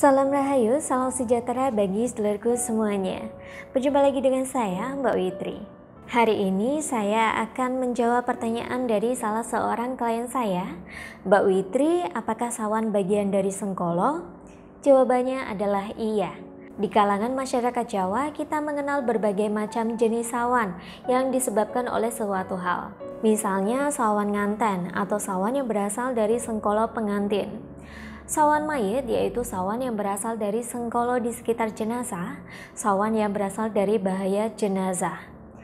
Salam Rahayu, salam sejahtera bagi sedulurku semuanya. Berjumpa lagi dengan saya, Mbak Witri. Hari ini saya akan menjawab pertanyaan dari salah seorang klien saya. Mbak Witri, apakah sawan bagian dari sengkolo? Jawabannya adalah iya. Di kalangan masyarakat Jawa, kita mengenal berbagai macam jenis sawan yang disebabkan oleh suatu hal. Misalnya sawan nganten atau sawan yang berasal dari sengkolo pengantin. Sawan mayit yaitu sawan yang berasal dari sengkolo di sekitar jenazah, sawan yang berasal dari bahaya jenazah.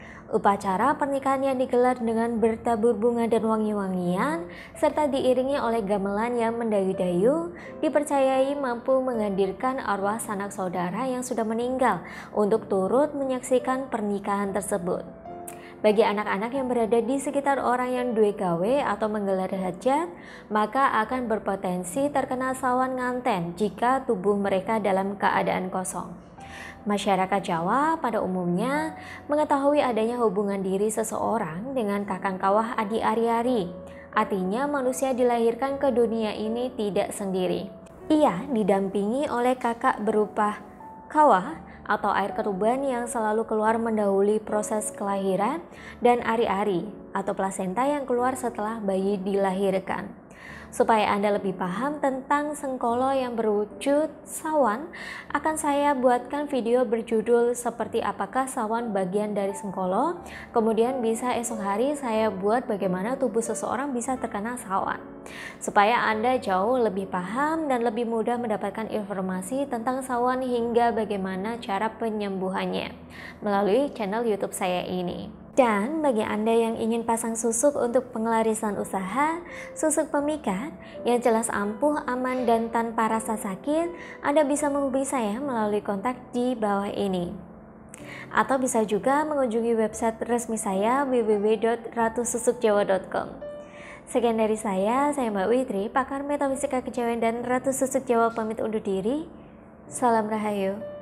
Upacara pernikahan yang digelar dengan bertabur bunga dan wangi-wangian serta diiringi oleh gamelan yang mendayu-dayu dipercayai mampu menghadirkan arwah sanak saudara yang sudah meninggal untuk turut menyaksikan pernikahan tersebut. Bagi anak-anak yang berada di sekitar orang yang duwe gawe atau menggelar hajat, maka akan berpotensi terkena sawan nganten jika tubuh mereka dalam keadaan kosong. Masyarakat Jawa pada umumnya mengetahui adanya hubungan diri seseorang dengan kakang kawah adi ari-ari. Artinya manusia dilahirkan ke dunia ini tidak sendiri. Ia didampingi oleh kakak berupa kawah atau air ketuban yang selalu keluar mendahului proses kelahiran, dan ari-ari atau plasenta yang keluar setelah bayi dilahirkan. Supaya Anda lebih paham tentang sengkolo yang berwujud sawan, akan saya buatkan video berjudul seperti apakah sawan bagian dari sengkolo. Kemudian bisa esok hari saya buat bagaimana tubuh seseorang bisa terkena sawan. Supaya Anda jauh lebih paham dan lebih mudah mendapatkan informasi tentang sawan hingga bagaimana cara penyembuhannya melalui channel YouTube saya ini. Dan bagi Anda yang ingin pasang susuk untuk pengelarisan usaha, susuk pemikat yang jelas ampuh, aman, dan tanpa rasa sakit, Anda bisa menghubungi saya melalui kontak di bawah ini. Atau bisa juga mengunjungi website resmi saya www.ratususukjawa.com. Sekian dari saya Mbak Witri, pakar metafisika kejawen dan Ratu Susuk Jawa pamit undur diri. Salam Rahayu.